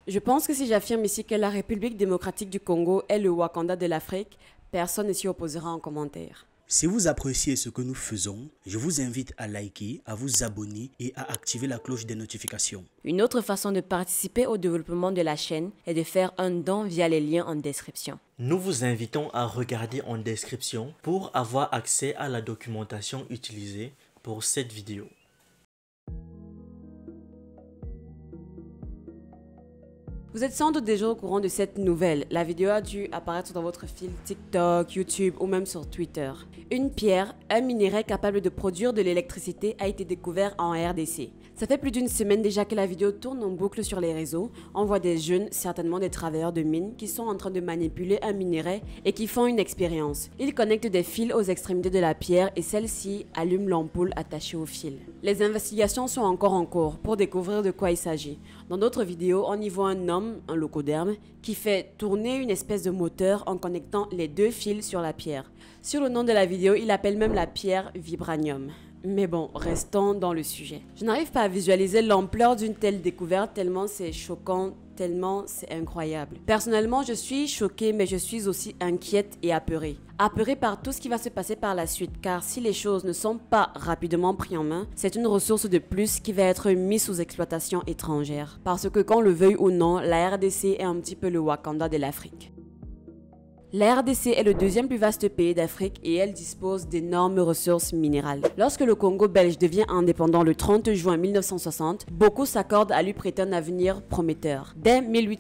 Je pense que si j'affirme ici que la République démocratique du Congo est le Wakanda de l'Afrique, personne ne s'y opposera en commentaire. Si vous appréciez ce que nous faisons, je vous invite à liker, à vous abonner et à activer la cloche des notifications. Une autre façon de participer au développement de la chaîne est de faire un don via les liens en description. Nous vous invitons à regarder en description pour avoir accès à la documentation utilisée pour cette vidéo. Vous êtes sans doute déjà au courant de cette nouvelle. La vidéo a dû apparaître dans votre fil TikTok, YouTube ou même sur Twitter. Une pierre, un minerai capable de produire de l'électricité, a été découvert en RDC. Ça fait plus d'une semaine déjà que la vidéo tourne en boucle sur les réseaux. On voit des jeunes, certainement des travailleurs de mine, qui sont en train de manipuler un minerai et qui font une expérience. Ils connectent des fils aux extrémités de la pierre et celle-ci allume l'ampoule attachée au fil. Les investigations sont encore en cours pour découvrir de quoi il s'agit. Dans d'autres vidéos, on y voit un homme, un locoderme, qui fait tourner une espèce de moteur en connectant les deux fils sur la pierre. Sur le nom de la vidéo, il appelle même la pierre vibranium. Mais bon, restons dans le sujet. Je n'arrive pas à visualiser l'ampleur d'une telle découverte tellement c'est choquant, tellement c'est incroyable. Personnellement, je suis choquée, mais je suis aussi inquiète et apeurée. Apeurée par tout ce qui va se passer par la suite, car si les choses ne sont pas rapidement prises en main, c'est une ressource de plus qui va être mise sous exploitation étrangère. Parce que qu'on le veuille ou non, la RDC est un petit peu le Wakanda de l'Afrique. La RDC est le deuxième plus vaste pays d'Afrique et elle dispose d'énormes ressources minérales. Lorsque le Congo belge devient indépendant le 30 juin 1960, beaucoup s'accordent à lui prêter un avenir prometteur. Dès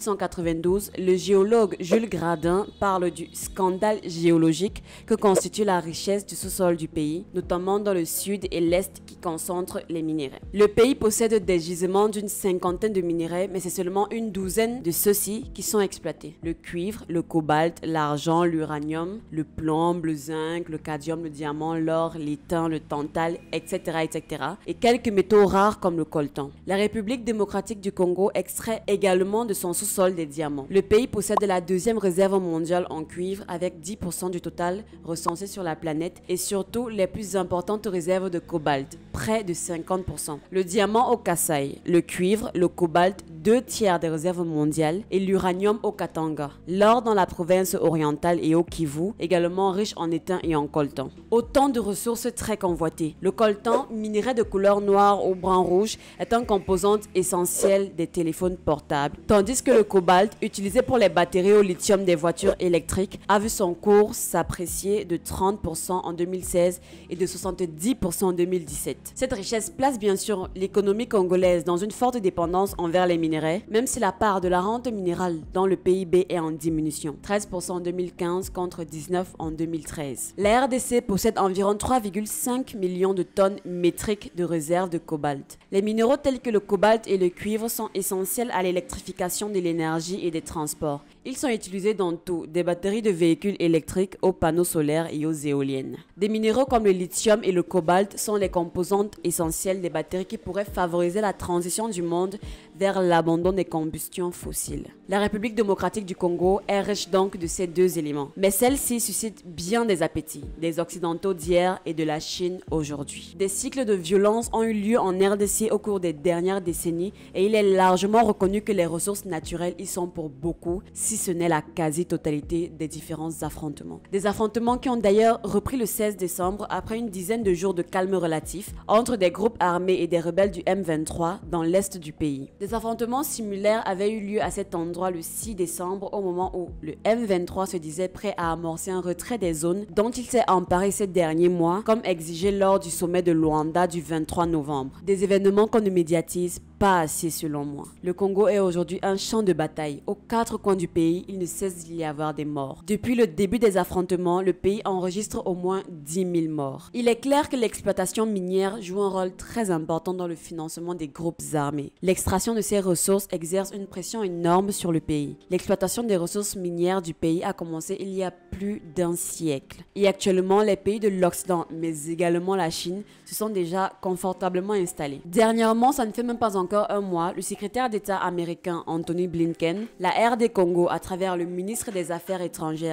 1892, le géologue Jules Gradin parle du scandale géologique que constitue la richesse du sous-sol du pays, notamment dans le sud et l'est qui concentrent les minéraux. Le pays possède des gisements d'une cinquantaine de minéraux, mais c'est seulement une douzaine de ceux-ci qui sont exploités. Le cuivre, le cobalt, l'argent, l'uranium, le plomb, le zinc, le cadmium, le diamant, l'or, l'étain, le tantal, etc., etc. et quelques métaux rares comme le coltan. La République démocratique du Congo extrait également de son sous-sol des diamants. Le pays possède la deuxième réserve mondiale en cuivre avec 10% du total recensé sur la planète et surtout les plus importantes réserves de cobalt, près de 50%. Le diamant au Kasaï, le cuivre, le cobalt, 2/3 des réserves mondiales et l'uranium au Katanga. L'or dans la province orientale et au Kivu, également riche en étain et en coltan. Autant de ressources très convoitées. Le coltan, minerai de couleur noire ou brun-rouge, est un composant essentiel des téléphones portables, tandis que le cobalt, utilisé pour les batteries au lithium des voitures électriques, a vu son cours s'apprécier de 30% en 2016 et de 70% en 2017. Cette richesse place bien sûr l'économie congolaise dans une forte dépendance envers les minerais, même si la part de la rente minérale dans le PIB est en diminution, 13% en 2015 contre 19% en 2013. La RDC possède environ 3,5 millions de tonnes métriques de réserves de cobalt. Les minéraux tels que le cobalt et le cuivre sont essentiels à l'électrification de l'énergie et des transports. Ils sont utilisés dans tout, des batteries de véhicules électriques aux panneaux solaires et aux éoliennes. Des minéraux comme le lithium et le cobalt sont les composantes essentielles des batteries qui pourraient favoriser la transition du monde vers l'abandon des combustions fossiles. La République démocratique du Congo est riche donc de ces deux éléments. Mais celle-ci suscite bien des appétits, des Occidentaux d'hier et de la Chine aujourd'hui. Des cycles de violence ont eu lieu en RDC au cours des dernières décennies et il est largement reconnu que les ressources naturelles y sont pour beaucoup, si ce n'est la quasi-totalité des différents affrontements. Des affrontements qui ont d'ailleurs repris le 16 décembre après une dizaine de jours de calme relatif entre des groupes armés et des rebelles du M23 dans l'est du pays. Des affrontements similaires avaient eu lieu à cet endroit le 6 décembre au moment où le M23 se disait prêt à amorcer un retrait des zones dont il s'est emparé ces derniers mois, comme exigé lors du sommet de Luanda du 23 novembre. Des événements qu'on ne médiatise pas assez selon moi. Le Congo est aujourd'hui un champ de bataille. Aux quatre coins du pays, il ne cesse d'y avoir des morts. Depuis le début des affrontements, le pays enregistre au moins 10 000 morts. Il est clair que l'exploitation minière joue un rôle très important dans le financement des groupes armés. L'extraction de ces ressources exerce une pression énorme sur le pays. L'exploitation des ressources minières du pays a commencé il y a plus d'un siècle. Et actuellement, les pays de l'Occident, mais également la Chine, se sont déjà confortablement installés. Dernièrement, ça ne fait même pas encore un mois, le secrétaire d'État américain Anthony Blinken, la RD Congo, à travers le ministre des Affaires étrangères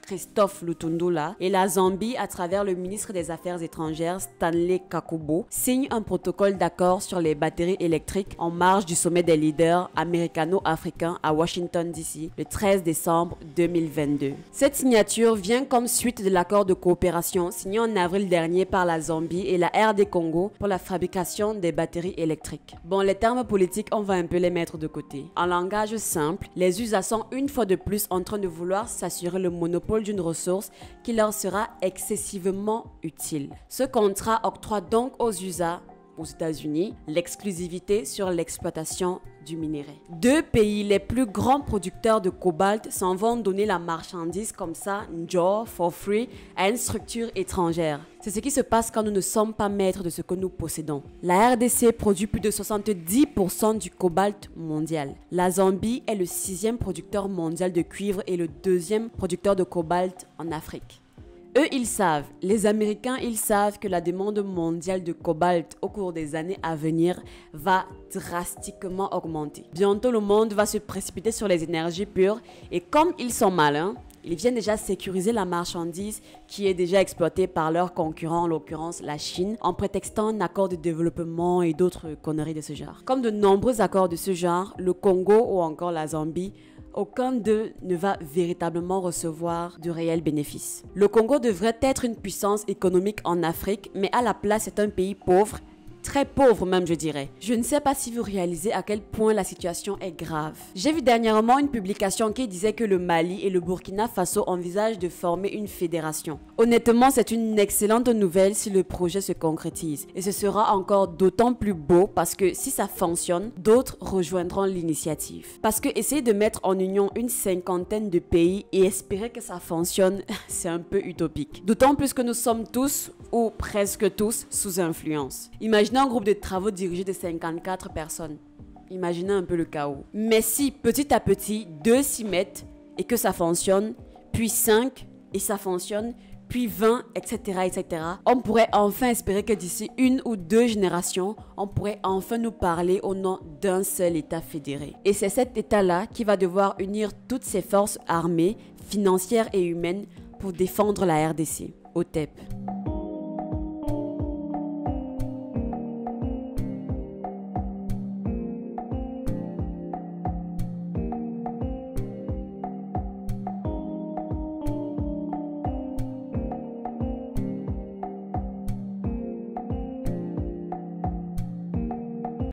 Christophe Lutundula, et la Zambie, à travers le ministre des Affaires étrangères Stanley Kakubo, signent un protocole d'accord sur les batteries électriques en marge du sommet des leaders américano-africains à Washington DC le 13 décembre 2022. Cette signature vient comme suite de l'accord de coopération signé en avril dernier par la Zambie et la RD Congo pour la fabrication des batteries électriques. Bon, les termes politiques, on va un peu les mettre de côté. En langage simple, les USA sont une fois de plus en train de vouloir s'assurer le monopole d'une ressource qui leur sera excessivement utile. Ce contrat octroie donc aux USA, aux États-Unis, l'exclusivité sur l'exploitation du minerai. Deux pays les plus grands producteurs de cobalt s'en vont donner la marchandise comme ça, njoo, for free, à une structure étrangère. C'est ce qui se passe quand nous ne sommes pas maîtres de ce que nous possédons. La RDC produit plus de 70% du cobalt mondial. La Zambie est le 6e producteur mondial de cuivre et le 2e producteur de cobalt en Afrique. Eux, ils savent, les Américains, ils savent que la demande mondiale de cobalt au cours des années à venir va drastiquement augmenter. Bientôt, le monde va se précipiter sur les énergies pures et comme ils sont malins, ils viennent déjà sécuriser la marchandise qui est déjà exploitée par leurs concurrents, en l'occurrence la Chine, en prétextant un accord de développement et d'autres conneries de ce genre. Comme de nombreux accords de ce genre, le Congo ou encore la Zambie, aucun d'eux ne va véritablement recevoir de réels bénéfices. Le Congo devrait être une puissance économique en Afrique, mais à la place, c'est un pays pauvre, très pauvre même je dirais. Je ne sais pas si vous réalisez à quel point la situation est grave. J'ai vu dernièrement une publication qui disait que le Mali et le Burkina Faso envisagent de former une fédération. Honnêtement, c'est une excellente nouvelle si le projet se concrétise. Et ce sera encore d'autant plus beau parce que si ça fonctionne, d'autres rejoindront l'initiative. Parce que essayer de mettre en union une 50aine de pays et espérer que ça fonctionne, c'est un peu utopique. D'autant plus que nous sommes tous, ou presque tous, sous influence. Imaginez un groupe de travaux dirigé de 54 personnes. Imaginez un peu le chaos. Mais si petit à petit, 2 s'y mettent et que ça fonctionne, puis 5 et ça fonctionne, puis 20, etc., etc., on pourrait enfin espérer que d'ici 1 ou 2 générations, on pourrait enfin nous parler au nom d'un seul État fédéré. Et c'est cet État-là qui va devoir unir toutes ses forces armées, financières et humaines pour défendre la RDC. OTEP.